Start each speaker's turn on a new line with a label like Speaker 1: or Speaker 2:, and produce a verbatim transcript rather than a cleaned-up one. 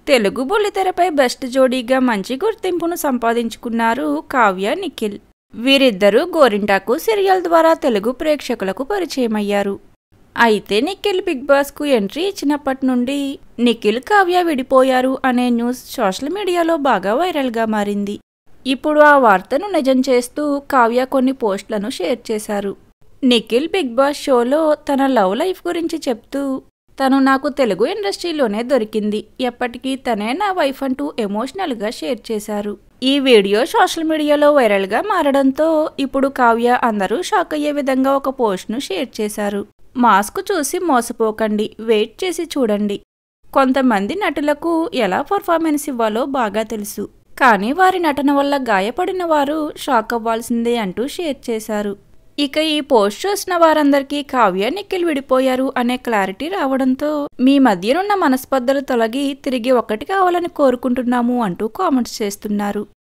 Speaker 1: Telugu బుల్లితెరపై best జోడీగా మంచి గుర్తింపును సంపాదించుకున్నారు కావ్య నిఖిల్. వీరిద్దరూ గోరింటాకు సీరియల్ ద్వారా తెలుగు ప్రేక్షకులకు పరిచయమయ్యారు. అయితే నిఖిల్ బిగ్ బాస్కు ఎంట్రీ ఇచ్చినప్పటి నుండి నిఖిల్ కావ్య విడిపోయారు అనే న్యూస్ సోషల్ మీడియాలో బాగా వైరల్గా మారింది. ఇప్పుడు ఆ వార్తను నిజం చేస్తూ కావ్య కొన్ని పోస్టులను షేర్ చేశారు. నిఖిల్ బిగ్ బాస్ షోలో తన లవ్ లైఫ్ గురించి చెప్తూ, తను నాకు తెలుగు ఇండస్ట్రీలోనే దొరికింది, ఎప్పటికీ తనే నా వైఫ్ అంటూ ఎమోషనల్గా షేర్ చేశారు. ఈ వీడియో సోషల్ మీడియాలో వైరల్గా మారడంతో ఇప్పుడు కావ్య అందరూ షాక్ అయ్యే విధంగా ఒక పోస్ట్ను షేర్ చేశారు. మాస్క్ చూసి మోసపోకండి, వెయిట్ చేసి చూడండి. కొంతమంది నటులకు ఎలా పర్ఫార్మెన్స్ ఇవ్వాలో బాగా తెలుసు, కానీ వారి నటన వల్ల గాయపడిన వారు షాక్ అవ్వాల్సిందే అంటూ షేర్ చేశారు. ఇక ఈ పోస్ట్ చూసిన వారందరికీ కావ్య నిఖిల్ విడిపోయారు అనే క్లారిటీ రావడంతో మీ మధ్యనున్న మనస్పర్ధలు తొలగి తిరిగి ఒక్కటి కావాలని కోరుకుంటున్నాము అంటూ కామెంట్స్ చేస్తున్నారు.